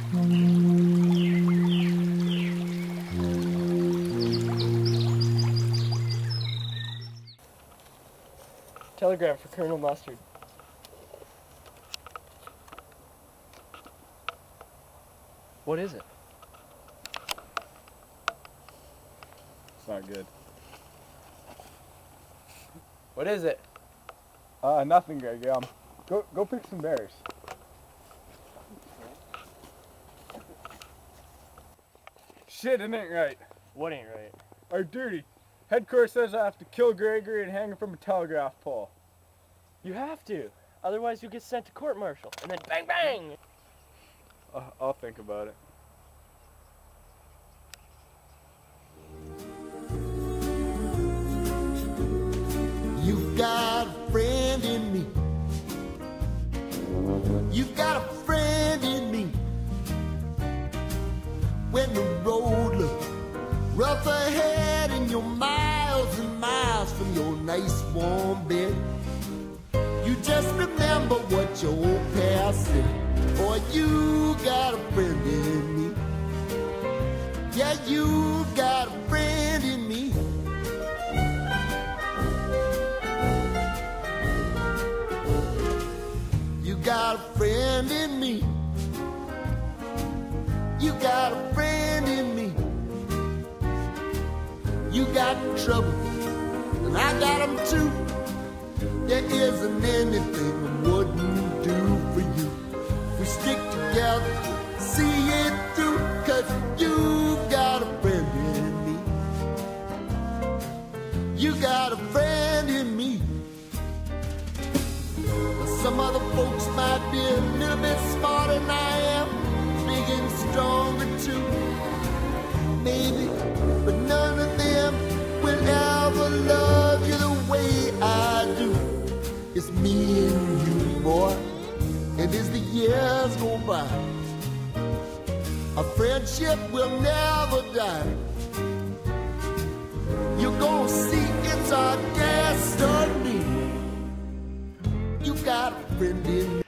Telegram for Colonel Mustard. What is it? It's not good. What is it? Nothing, Greg. Go pick some berries. Shit, it ain't right. What ain't right? Our duty. Headquarters says I have to kill Gregory and hang him from a telegraph pole. You have to. Otherwise you'll get sent to court-martial. And then bang bang! I'll think about it. You've got a friend in me. You've got a friend in me. When the road looks rough ahead and you're miles and miles from your nice warm bed, you just remember what your old past said. Boy, you got a friend in me. Yeah, you got a friend in me. You got a friend in me. You got a friend in me. You got trouble, and I got them too. There isn't anything I wouldn't do for you. We stick together, see it through, 'cause you've got a friend in me. You got a friend in me. Some other folks might be a little bit smarter than I am, big and stronger too, maybe, but none of them will ever love you the way I do. It's me and you, boy, and as the years go by, our friendship will never die. You're gonna see it's our destiny. You got a friend in me.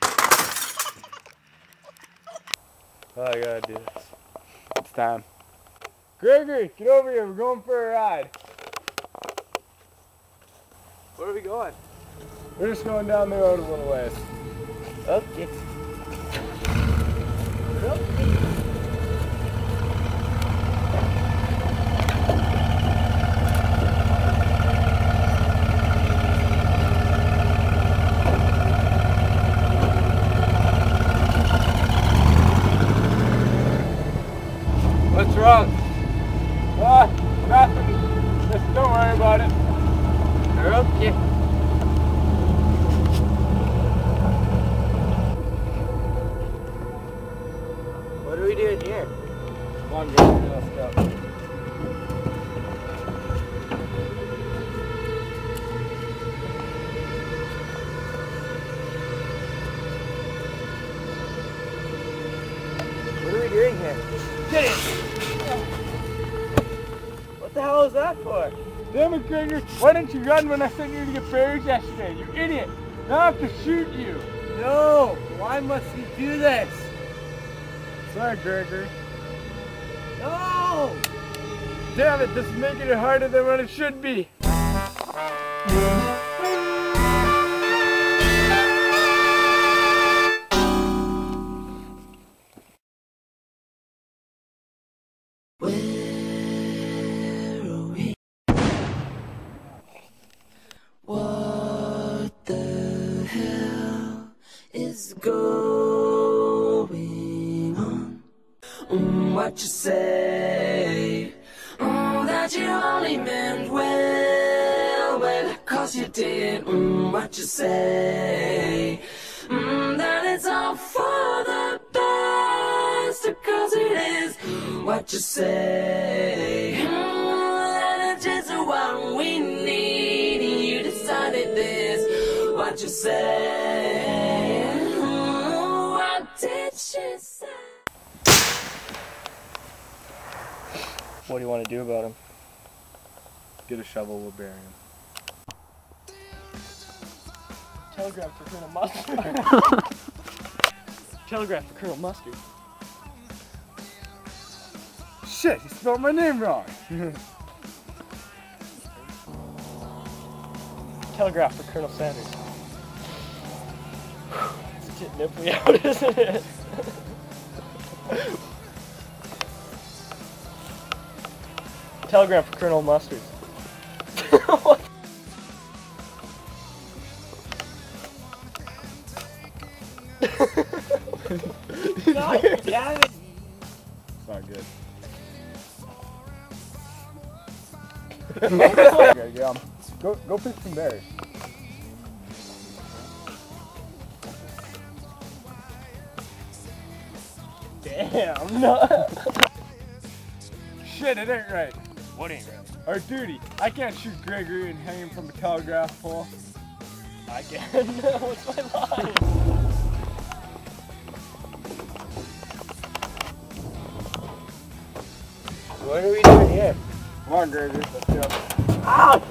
Oh, I gotta do this. It's time. Gregory, get over here. We're going for a ride. Where are we going? We're just going down the road a little ways. Okay. What's wrong? Nothing. Just don't worry about it. Okay. What are we doing here? Come on, Gregory, let's go. What are we doing here? Get it! What the hell is that for? Damn it, Gregory! Why didn't you run when I sent you to get berries yesterday? You idiot! Now I have to shoot you! No! Why must we do this? Sorry, Gregory. No! Damn it, this is making it harder than what it should be. What the hell is going on? What you say? That you only meant well, well, 'cause you did. What you say? That it's all for the best, 'cause it is. What you say? That it's just what we need. You decided this. What you say? What did she say? What do you want to do about him? Get a shovel, we'll bury him. Telegram for Colonel Mustard. Telegram for Colonel Mustard. shit, you spelled my name wrong. Telegraph for Colonel Sanders. It's getting nipply out, isn't it? Telegram for Colonel Mustard. No, damn it. It's not good. Okay, go pick some berries. Damn, no. Shit, it ain't right. What ain't right? Our duty. I can't shoot Gregory and hang him from a telegraph pole. I can. What's my line? What are we doing here? Come on, Gregory, let's go. Ow!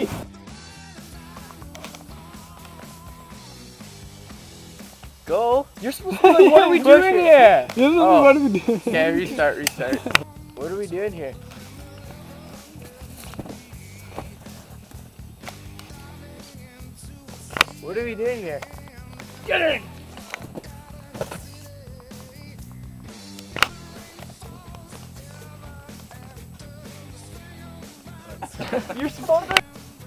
Go. You're supposed to be like, what are we doing here? Oh. What are we doing? Okay, restart. What are we doing here? What are we doing here? Get in! You're supposed to...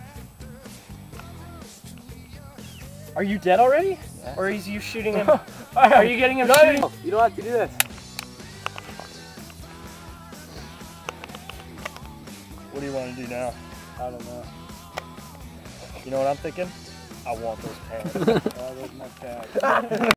Are you dead already? Yeah. Or is you shooting him? Are you getting him shooting? You don't have to do this. What do you want to do now? I don't know. You know what I'm thinking? I want those pants. There's my tag.